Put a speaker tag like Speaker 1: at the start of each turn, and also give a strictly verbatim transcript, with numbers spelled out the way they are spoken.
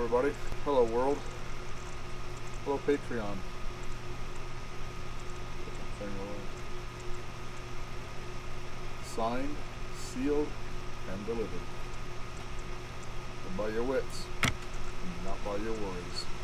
Speaker 1: everybody. Hello world. Hello Patreon. Put that thing away. Signed, sealed, and delivered. But by your wits, not by your worries.